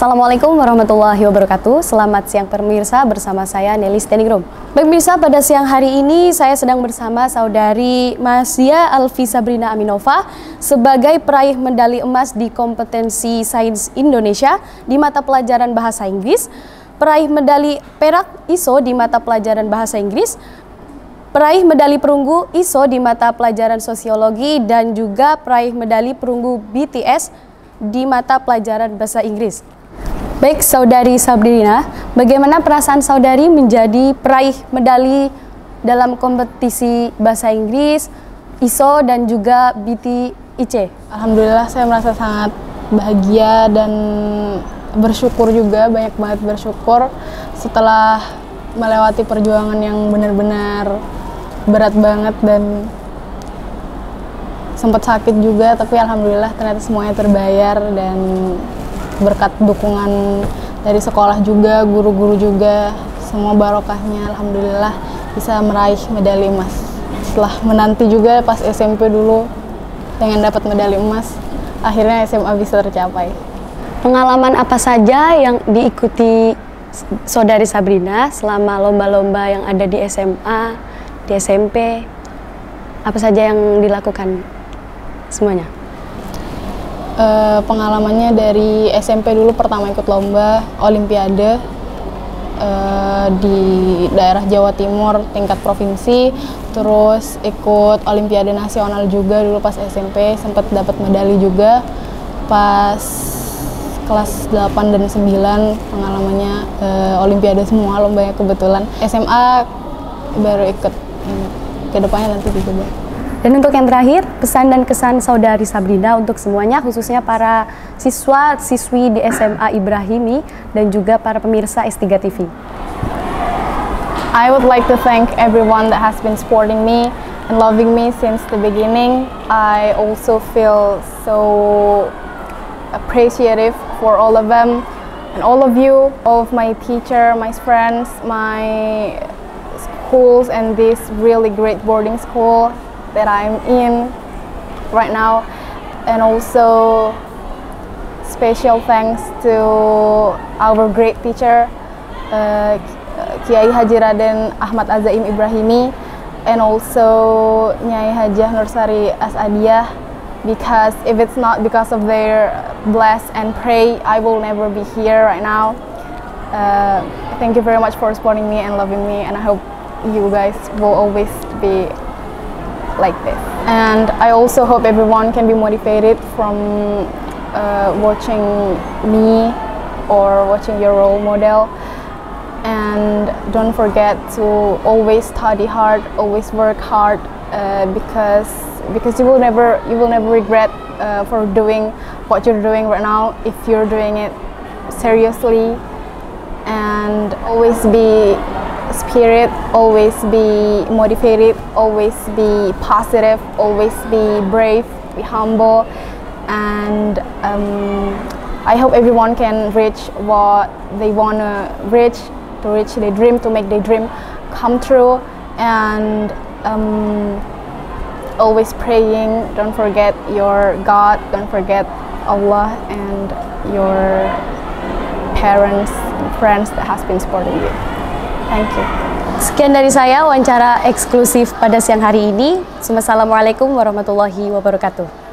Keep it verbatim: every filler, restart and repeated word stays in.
Assalamualaikum warahmatullahi wabarakatuh. Selamat siang pemirsa, bersama saya Nelly Stenigrom. Baik pemirsa, pada siang hari ini saya sedang bersama saudari Masia Alfi Sabrina Aminova sebagai peraih medali emas di kompetensi Sains Indonesia di mata pelajaran Bahasa Inggris, peraih medali perak I S O di mata pelajaran Bahasa Inggris, peraih medali perunggu I S O di mata pelajaran Sosiologi, dan juga peraih medali perunggu B T S di mata pelajaran Bahasa Inggris. Baik, saudari Sabrina, bagaimana perasaan saudari menjadi peraih medali dalam kompetisi Bahasa Inggris, I S O, dan juga B T I C? Alhamdulillah, saya merasa sangat bahagia dan bersyukur juga, banyak banget bersyukur setelah melewati perjuangan yang benar-benar berat banget dan sempat sakit juga, tapi alhamdulillah ternyata semuanya terbayar, dan berkat dukungan dari sekolah juga, guru-guru juga, semua barokahnya alhamdulillah bisa meraih medali emas. Setelah menanti juga pas S M P dulu pengen dapat medali emas, akhirnya S M A bisa tercapai. Pengalaman apa saja yang diikuti saudari Sabrina selama lomba-lomba yang ada di S M A, di S M P? Apa saja yang dilakukan semuanya? Uh, pengalamannya dari S M P dulu, pertama ikut lomba Olimpiade uh, di daerah Jawa Timur tingkat provinsi, terus ikut Olimpiade nasional juga dulu pas S M P, sempat dapat medali juga pas kelas delapan dan sembilan, pengalamannya uh, Olimpiade semua lombanya kebetulan. S M A baru ikut, hmm, kedepannya nanti juga. Dan untuk yang terakhir, pesan dan kesan saudari Sabrina untuk semuanya, khususnya para siswa-siswi di S M A Ibrahimi dan juga para pemirsa S tiga T V. I would like to thank everyone that has been supporting me and loving me since the beginning. I also feel so appreciative for all of them and all of you, all of my teacher, my friends, my schools, and this really great boarding school that I'm in right now. And also special thanks to our great teacher uh, Kiai Haji Raden Ahmad Azaim Ibrahimi, and also Nyai Hajah Nursari Asadiyah, because if it's not because of their bless and pray, I will never be here right now. Uh, thank you very much for supporting me and loving me, and I hope you guys will always be like this. And I also hope everyone can be motivated from uh, watching me or watching your role model. And don't forget to always study hard, always work hard, uh, because because you will never you will never regret uh, for doing what you're doing right now if you're doing it seriously. And always be spirit, always be motivated, always be positive, always be brave, be humble, and um, I hope everyone can reach what they want to reach, to reach their dream, to make their dream come true. And um, always praying, don't forget your God, don't forget Allah, and your parents and friends that has been supporting you. Thank you. Sekian dari saya, wawancara eksklusif pada siang hari ini. Wassalamualaikum warahmatullahi wabarakatuh.